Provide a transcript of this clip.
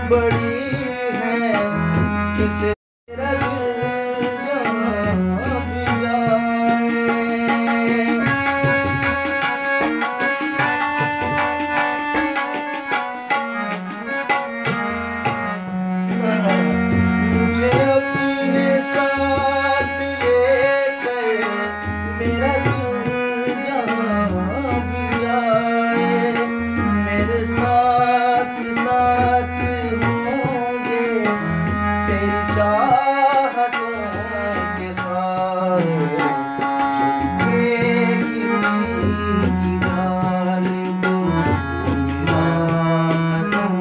बड़ी है जिसे तेरा दिल जहाँ भी जाए। मुझे अपने साथ लेकर मेरा दिल जहाँ भी जाए, मेरे साथ साथ होंगे तेरी चाहतों के सारे, चुपके किसी की जानिब मेरा कदम